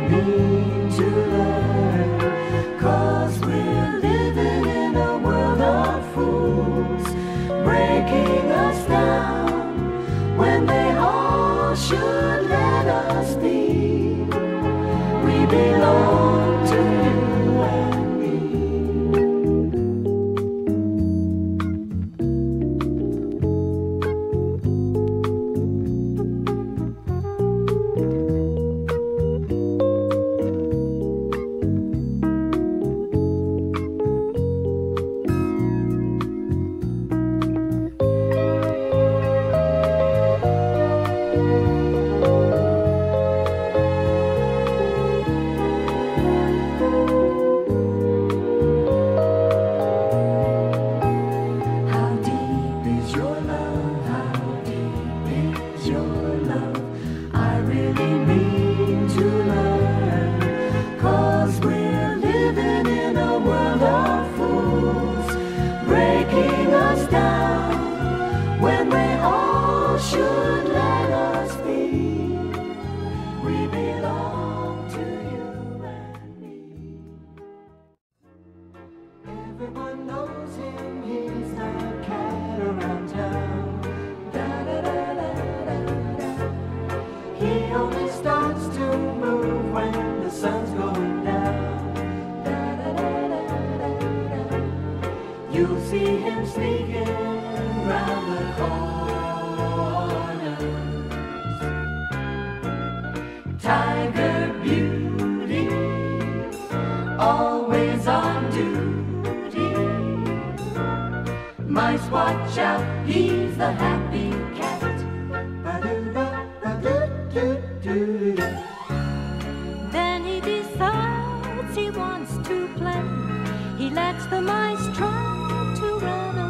need to learn, 'cause we're living in a world of fools, breaking us down when they all should let us be. We belong to you and me. Breaking us down when they all should let us be. We belong to you and me. Everyone knows him, he's the cat around town. Da da da da da da. He only starts to move when the sun's going down. You'll see him sneaking round the corners. Tiger beauty, always on duty. Mice watch out, he's the happy cat. Then he decides he wants to play. He lets the mice try to run away.